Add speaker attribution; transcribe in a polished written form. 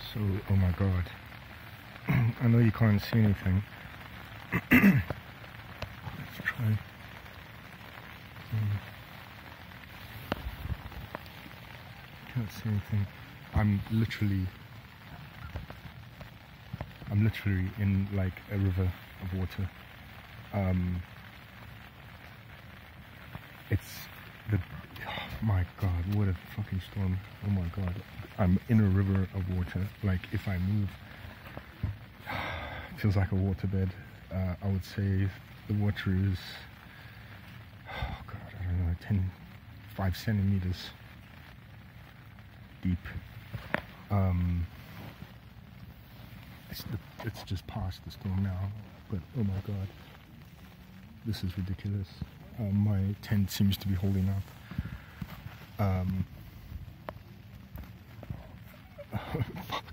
Speaker 1: So, oh my god. I know you can't see anything. Let's try. Can't see anything. I'm literally in like a river of water. It's the, oh my god, what a fucking storm. Oh my god, I'm in a river of water. Like if I move, it feels like a waterbed. I would say the water is, oh god, I don't know, 5 centimeters deep. It's just past the storm now, but oh my god, this is ridiculous. My tent seems to be holding up.